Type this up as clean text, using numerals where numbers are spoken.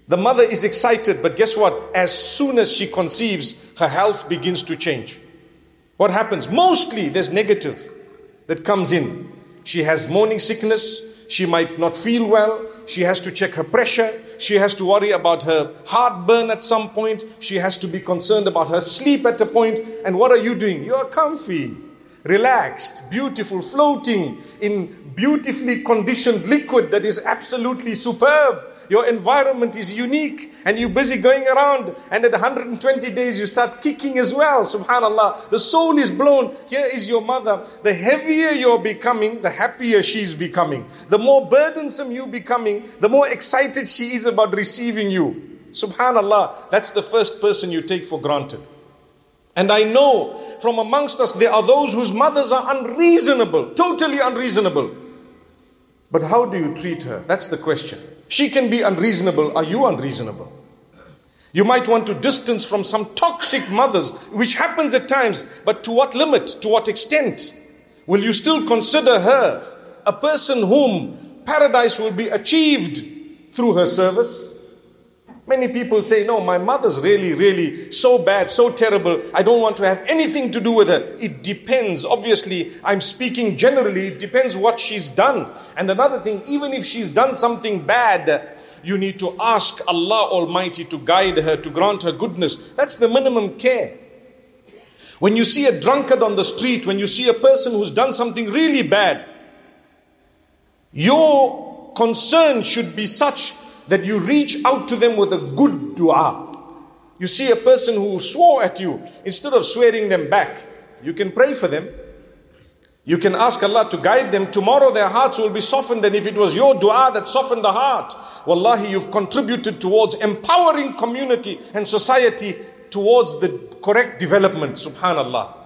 The mother is excited, but guess what? As soon as she conceives, her health begins to change. What happens? Mostly there's negative that comes in. She has morning sickness. She might not feel well. She has to check her pressure. She has to worry about her heartburn at some point. She has to be concerned about her sleep at a point. And what are you doing? You are comfy, relaxed, beautiful, floating in beautifully conditioned liquid that is absolutely superb. Your environment is unique and you're busy going around, and at 120 days you start kicking as well. Subhanallah, the soul is blown. Here is your mother. The heavier you're becoming, the happier she's becoming. The more burdensome you're becoming, the more excited she is about receiving you. Subhanallah, that's the first person you take for granted. And I know from amongst us there are those whose mothers are unreasonable, totally unreasonable. But how do you treat her? That's the question. She can be unreasonable. Are you unreasonable? You might want to distance from some toxic mothers, which happens at times, but to what limit? To what extent? Will you still consider her a person whom paradise will be achieved through her service? Many people say, no, my mother's really so bad, so terrible. I don't want to have anything to do with her. It depends. Obviously, I'm speaking generally. It depends what she's done. And another thing, even if she's done something bad, you need to ask Allah Almighty to guide her, to grant her goodness. That's the minimum care. When you see a drunkard on the street, when you see a person who's done something really bad, your concern should be such that you reach out to them with a good dua. You see a person who swore at you, instead of swearing them back, you can pray for them. You can ask Allah to guide them. Tomorrow their hearts will be softened, and if it was your dua that softened the heart, wallahi, you've contributed towards empowering community and society towards the correct development. Subhanallah.